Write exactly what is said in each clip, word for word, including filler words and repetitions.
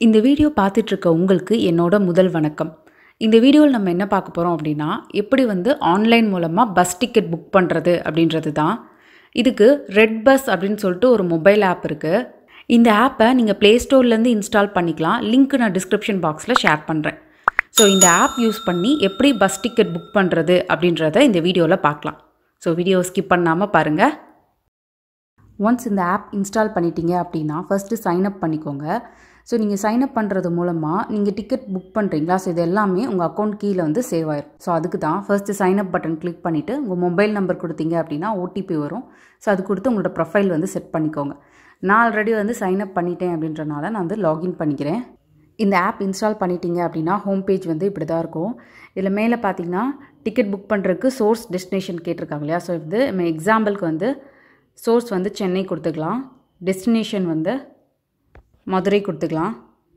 இந்த வீடியோ பார்த்துட்டு இருக்க உங்களுக்கு என்னோட முதல் வணக்கம். இந்த வீடியோவில் நம்ம என்ன பார்க்க போகிறோம் அப்படின்னா, எப்படி வந்து ஆன்லைன் மூலமாக பஸ் டிக்கெட் புக் பண்ணுறது அப்படின்றது தான். இதுக்கு ரெட்பஸ் அப்படின்னு சொல்லிட்டு ஒரு மொபைல் ஆப் இருக்குது. இந்த ஆப்பை நீங்கள் ப்ளே ஸ்டோர்லேருந்து இன்ஸ்டால் பண்ணிக்கலாம். லிங்க் நான் டிஸ்கிரிப்ஷன் பாக்ஸில் ஷேர் பண்ணுறேன். ஸோ இந்த ஆப் யூஸ் பண்ணி எப்படி பஸ் டிக்கெட் புக் பண்ணுறது அப்படின்றத இந்த வீடியோவில் பார்க்கலாம். ஸோ வீடியோ ஸ்கிப் பண்ணாமல் பாருங்கள். ஒன்ஸ் இந்த ஆப் இன்ஸ்டால் பண்ணிட்டீங்க அப்படின்னா ஃபஸ்ட்டு சைன்அப் பண்ணிக்கோங்க. ஸோ நீங்கள் சைன்அப் பண்ணுறது மூலமாக நீங்கள் டிக்கெட் புக் பண்ணுறீங்களா, ஸோ இது எல்லாமே உங்கள் அக்கௌண்ட் கீழே வந்து சேவ் ஆயிடும். ஸோ அதுக்கு தான் ஃபஸ்ட்டு சைன்அப் பட்டன் கிளிக் பண்ணிவிட்டு உங்கள் மொபைல் நம்பர் கொடுத்தீங்க அப்படின்னா ஓடிபி வரும். ஸோ அது கொடுத்து உங்களோட ப்ரொஃபைல் வந்து செட் பண்ணிக்கோங்க. நான் ஆல்ரெடி வந்து சைன்அப் பண்ணிட்டேன் அப்படின்றனால நான் வந்து லாகின் பண்ணிக்கிறேன். இந்த ஆப் இன்ஸ்டால் பண்ணிட்டீங்க அப்படின்னா ஹோம் பேஜ் வந்து இப்படி தான் இருக்கும். இதில் மேலே பார்த்தீங்கன்னா டிக்கெட் புக் பண்ணுறதுக்கு சோர்ஸ் டெஸ்டினேஷன் கேட்டிருக்காங்க இல்லையா. ஸோ இது நம்ம எக்ஸாம்பிளுக்கு வந்து சோர்ஸ் வந்து சென்னை கொடுத்துக்கலாம், டெஸ்டினேஷன் வந்து மதுரை கொடுத்துக்கலாம்.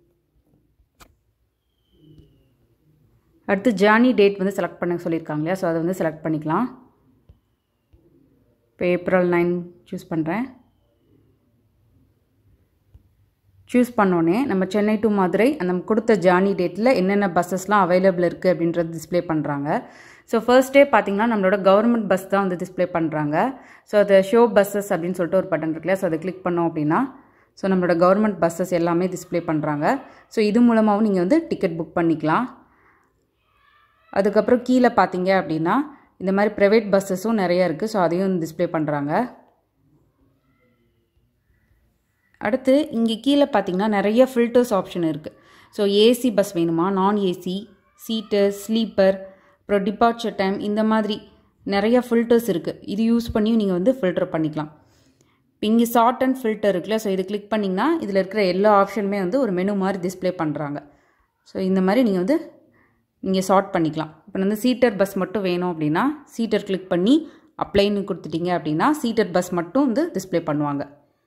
அடுத்து ஜேர்னி டேட் வந்து செலக்ட் பண்ண சொல்லியிருக்காங்க இல்லையா. ஸோ அதை வந்து செலக்ட் பண்ணிக்கலாம். இப்போ ஏப்ரல் நைன் சூஸ் பண்ணுறேன். சூஸ் பண்ணோன்னே நம்ம சென்னை டு மதுரை அந்த கொடுத்த ஜேர்னி டேட்டில் என்னென்ன பஸ்ஸஸ்லாம் அவைலபிள் இருக்குது அப்படின்றது டிஸ்பிளே பண்ணுறாங்க. ஸோ ஃபர்ஸ்ட் டே பார்த்திங்கன்னா நம்மளோட கவர்மெண்ட் பஸ் தான் வந்து டிஸ்பிளே பண்ணுறாங்க. ஸோ அதை ஷோ பஸ்ஸஸ் அப்படின்னு சொல்லிட்டு ஒரு பட்டன் இருக்குல்லையா. ஸோ அதை கிளிக் பண்ணோம் அப்படின்னா ஸோ நம்மளோட கவர்மெண்ட் பஸ்ஸஸ் எல்லாமே டிஸ்பிளே பண்ணுறாங்க. ஸோ இது மூலமாகவும் நீங்கள் வந்து டிக்கெட் புக் பண்ணிக்கலாம். அதுக்கப்புறம் கீழே பார்த்தீங்க அப்படின்னா இந்த மாதிரி ப்ரைவேட் பஸ்ஸஸும் நிறைய இருக்குது. ஸோ அதையும் டிஸ்பிளே பண்ணுறாங்க. அடுத்து இங்கே கீழே பார்த்தீங்கன்னா நிறைய ஃபில்டர்ஸ் ஆப்ஷன் இருக்குது. ஸோ ஏசி பஸ் வேணுமா, நான் ஏசி, சீட்டர், ஸ்லீப்பர், அப்புறம் டிபார்ச்சர் டைம், இந்த மாதிரி நிறைய ஃபில்டர்ஸ் இருக்குது. இது யூஸ் பண்ணியும் நீங்கள் வந்து ஃபில்டர் பண்ணிக்கலாம். இப்போ இங்கே ஷார்ட் அண்ட் ஃபில்டர் இருக்குல்ல. ஸோ இது கிளிக் பண்ணிங்கன்னா இதில் இருக்கிற எல்லா ஆப்ஷனுமே வந்து ஒரு மெனு மாதிரி டிஸ்பிளே பண்ணுறாங்க. ஸோ இந்த மாதிரி நீங்கள் வந்து நீங்கள் ஷார்ட் பண்ணிக்கலாம். இப்போ வந்து சீட்டர் பஸ் மட்டும் வேணும் அப்படின்னா சீட்டர் கிளிக் பண்ணி அப்ளைன்னு கொடுத்துட்டீங்க அப்படின்னா சீட்டர் பஸ் மட்டும் வந்து டிஸ்பிளே பண்ணுவாங்க.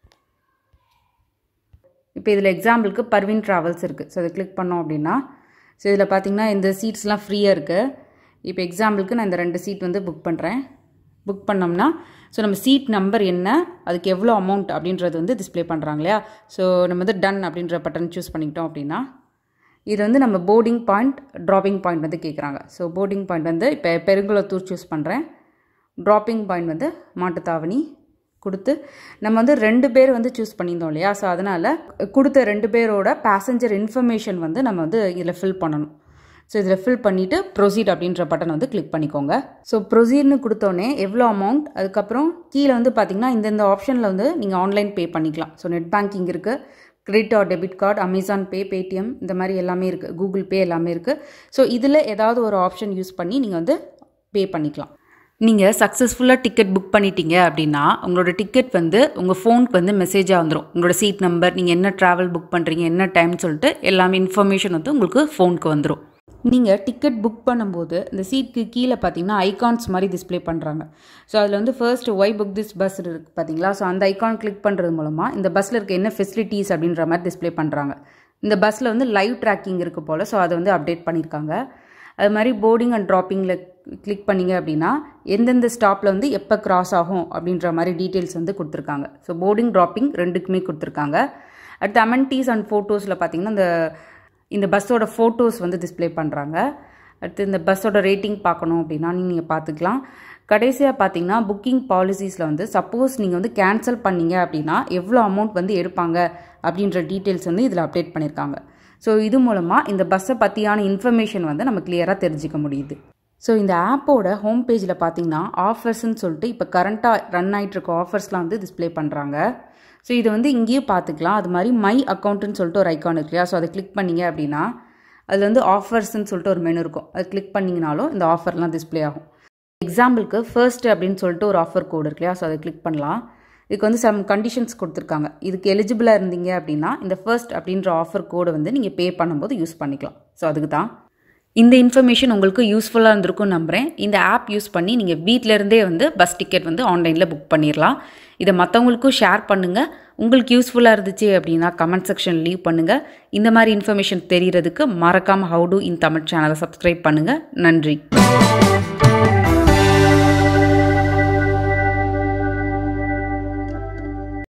இப்போ இதில் எக்ஸாம்பிளுக்கு பர்வீன் ட்ராவல்ஸ் இருக்குது. ஸோ அதை கிளிக் பண்ணோம் அப்படின்னா ஸோ இதில் பார்த்தீங்கன்னா இந்த சீட்ஸ்லாம் ஃப்ரீயாக இருக்குது. இப்போ எக்ஸாம்பிளுக்கு நான் இந்த ரெண்டு சீட் வந்து புக் பண்ணுறேன். புக் பண்ணோம்னா ஸோ நம்ம சீட் நம்பர் என்ன, அதுக்கு எவ்வளோ அமௌண்ட் அப்படின்றது வந்து டிஸ்பிளே பண்ணுறாங்க இல்லையா. ஸோ நம்ம வந்து டன் அப்படின்ற பட்டன் சூஸ் பண்ணிக்கிட்டோம் அப்படின்னா இது வந்து நம்ம போர்டிங் பாயிண்ட், ட்ராப்பிங் பாயிண்ட் வந்து கேட்குறாங்க. ஸோ போர்டிங் பாயிண்ட் வந்து இப்போ பெருங்குளத்தூர் சூஸ் பண்ணுறேன். ட்ராப்பிங் பாயிண்ட் வந்து மாட்டுத்தாவணி கொடுத்து நம்ம வந்து ரெண்டு பேர் வந்து சூஸ் பண்ணியிருந்தோம் இல்லையா. ஸோ அதனால் கொடுத்த ரெண்டு பேரோட பேசஞ்சர் இன்ஃபர்மேஷன் வந்து நம்ம வந்து இதில் ஃபில் பண்ணணும். ஸோ இதில் ஃபில் பண்ணிவிட்டு ப்ரொசீட் அப்படின்ற பட்டன் வந்து கிளிக் பண்ணிக்கோங்க. ஸோ ப்ரொசீட்னு கொடுத்தோன்னே எவ்வளோ அமௌண்ட், அதுக்கப்புறம் கீழே வந்து பார்த்திங்கன்னா இந்தந்த ஆப்ஷனில் வந்து நீங்கள் ஆன்லைன் பே பண்ணிக்கலாம். ஸோ நெட் பேங்கிங் இருக்குது, credit or debit card, Amazon pay, Paytm, இந்த மாதிரி எல்லாமே இருக்குது, கூகுள் பே எல்லாமே இருக்குது. ஸோ இதில் ஏதாவது ஒரு ஆப்ஷன் யூஸ் பண்ணி நீங்கள் வந்து பே பண்ணிக்கலாம். நீங்கள் சக்ஸஸ்ஃபுல்லாக டிக்கெட் புக் பண்ணிட்டீங்க அப்படின்னா உங்களோட டிக்கெட் வந்து உங்கள் ஃபோனுக்கு வந்து மெசேஜாக வந்துடும். உங்களோட சீட் நம்பர், நீங்கள் என்ன ட்ராவல் புக் பண்ணுறீங்க, என்ன டைம்னு சொல்லிட்டு எல்லாமே இன்ஃபர்மேஷன் வந்து உங்களுக்கு ஃபோனுக்கு வந்துடும். நீங்கள் டிக்கெட் புக் பண்ணும்போது இந்த சீட்டுக்கு கீழே பார்த்தீங்கன்னா ஐகான்ஸ் மாதிரி டிஸ்பிளே பண்ணுறாங்க. ஸோ அதில் வந்து first why book this bus இருக்குது பார்த்தீங்களா. ஸோ அந்த ஐகான் கிளிக் பண்ணுறது மூலமாக இந்த பஸ்ஸில் இருக்க என்ன ஃபெசிலிட்டிஸ் அப்படின்ற மாதிரி டிஸ்பிளே பண்ணுறாங்க. இந்த பஸ்ஸில் வந்து லைவ் ட்ராக்கிங் இருக்குது போல். ஸோ அதை வந்து அப்டேட் பண்ணியிருக்காங்க. அது மாதிரி போர்டிங் அண்ட் ட்ராப்பிங்கில் கிளிக் பண்ணிங்க அப்படின்னா எந்தெந்த ஸ்டாப்பில் வந்து எப்போ கிராஸ் ஆகும் அப்படின்ற மாதிரி டீட்டெயில்ஸ் வந்து கொடுத்துருக்காங்க. ஸோ போர்டிங், ட்ராப்பிங் ரெண்டுக்குமே கொடுத்துருக்காங்க. அடுத்து அமெனிட்டிஸ் அண்ட் ஃபோட்டோஸில் பார்த்தீங்கன்னா இந்த இந்த பஸ்ஸோட ஃபோட்டோஸ் வந்து டிஸ்பிளே பண்ணுறாங்க. அடுத்து இந்த பஸ்ஸோட ரேட்டிங் பார்க்கணும் அப்படின்னா நீங்கள் பார்த்துக்கலாம். கடைசியாக பார்த்தீங்கன்னா புக்கிங் பாலிசிஸில் வந்து சப்போஸ் நீங்கள் வந்து கேன்சல் பண்ணீங்க அப்படின்னா எவ்வளோ அமௌண்ட் வந்து எடுப்பாங்க அப்படின்ற டீட்டெயில்ஸ் வந்து இதில் அப்டேட் பண்ணியிருக்காங்க. ஸோ இது மூலமாக இந்த பஸ்ஸை பற்றியான இன்ஃபர்மேஷன் வந்து நம்ம கிளியராக தெரிஞ்சிக்க முடியுது. ஸோ இந்த ஆப்போட ஹோம் பேஜில் பார்த்தீங்கன்னா ஆஃபர்ஸ்ன்னு சொல்லிட்டு இப்போ கரண்ட்டாக ரன் ஆகிட்டு இருக்க ஆஃபர்ஸ்லாம் வந்து டிஸ்பிளே பண்ணுறாங்க. ஸோ இது வந்து இங்கேயும் பார்த்துக்கலாம். அது மாதிரி மை அக்கௌண்ட்டுன்னு சொல்லிட்டு ஒரு ஐக்கான் இருக்கு இல்லையா. ஸோ அதை கிளிக் பண்ணிங்க அப்படின்னா அதில் வந்து ஆஃபர்ஸ்ன்னு சொல்லிட்டு ஒரு மெனு இருக்கும். அது கிளிக் பண்ணிங்கனாலும் இந்த ஆஃபர்லாம் டிஸ்பிளே ஆகும். எக்ஸாம்பிளுக்கு ஃபர்ஸ்ட் அப்படின்னு சொல்லிட்டு ஒரு ஆஃபர் கோடு இருக்கு இல்லையா. ஸோ அதை கிளிக் பண்ணலாம். இதுக்கு வந்து சம் கண்டிஷன்ஸ் கொடுத்துருக்காங்க. இதுக்கு எலிஜிபிளாக இருந்தீங்க அப்படின்னா இந்த ஃபர்ஸ்ட் அப்படின்ற ஆஃபர் கோடை வந்து நீங்கள் பே பண்ணும்போது யூஸ் பண்ணிக்கலாம். ஸோ அதுக்கு தான் இந்த இன்ஃபர்மேஷன் உங்களுக்கு யூஸ்ஃபுல்லாக இருந்திருக்கும்னு நம்புகிறேன். இந்த ஆப் யூஸ் பண்ணி நீங்கள் வீட்டிலேருந்தே வந்து பஸ் டிக்கெட் வந்து ஆன்லைனில் புக் பண்ணிடலாம். இதை மற்றவங்களுக்கும் ஷேர் பண்ணுங்கள். உங்களுக்கு யூஸ்ஃபுல்லாக இருந்துச்சு அப்படின்னா கமெண்ட் செக்ஷன் லீவ் பண்ணுங்கள். இந்த மாதிரி இன்ஃபர்மேஷன் தெரிகிறதுக்கு மறக்காமல் ஹவு டு இன் தமிழ் சேனலை சப்ஸ்கிரைப் பண்ணுங்கள். நன்றி.